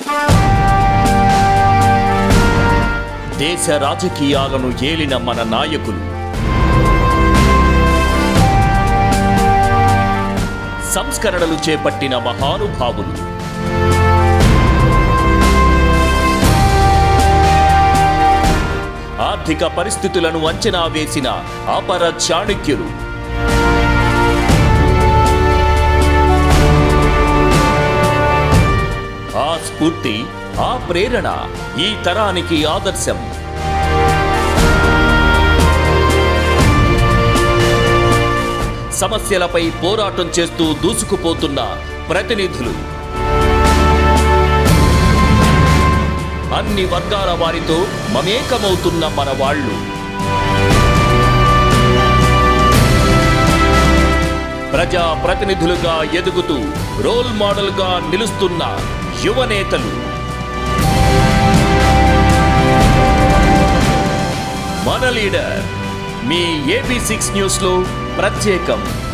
దేశ రాజకీయాలను ఏలిన మన నాయకులు, సంస్కరణలు చేపట్టిన మహానుభావులు, ఆర్థిక పరిస్థితులను అంచనా వేసిన అపర చాణక్యులు, ఆ స్ఫూర్తి, ఆ ప్రేరణ ఈ తరానికి ఆదర్శం. సమస్యలపై పోరాటం చేస్తూ దూసుకుపోతున్న ప్రతినిధులు, అన్ని వర్గాల వారితో మమేకమవుతున్న మన వాళ్ళు, ప్రజా ప్రతినిధులుగా ఎదుగుతూ రోల్ మోడల్గా నిలుస్తున్న యువనేతలు. మన లీడర్ మీ AB6 న్యూస్లో ప్రత్యేకం.